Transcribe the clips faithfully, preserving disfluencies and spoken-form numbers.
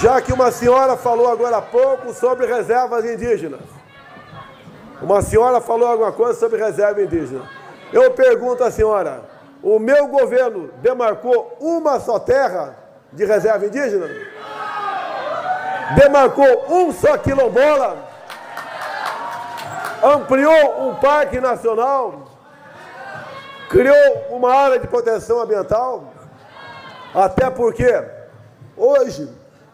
Já que uma senhora falou agora há pouco sobre reservas indígenas. Uma senhora falou alguma coisa sobre reserva indígena. Eu pergunto à senhora, o meu governo demarcou uma só terra de reserva indígena? Demarcou um só quilombola? Ampliou um parque nacional? Criou uma área de proteção ambiental? Até porque, hoje,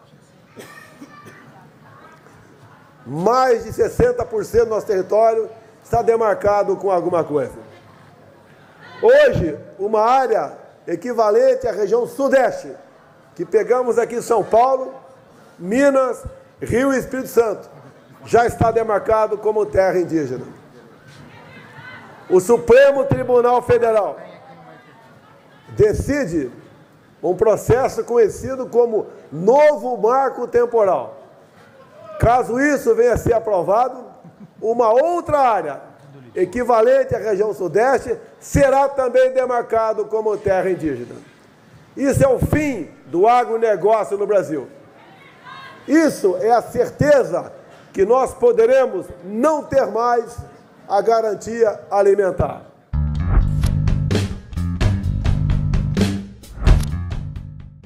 mais de sessenta por cento do nosso território está demarcado com alguma coisa. Hoje, uma área equivalente à região sudeste, que pegamos aqui em São Paulo, Minas, Rio e Espírito Santo, já está demarcado como terra indígena. O Supremo Tribunal Federal decide um processo conhecido como novo marco temporal. Caso isso venha a ser aprovado, uma outra área equivalente à região sudeste será também demarcado como terra indígena. Isso é o fim do agronegócio no Brasil. Isso é a certeza que nós poderemos não ter mais a garantia alimentar.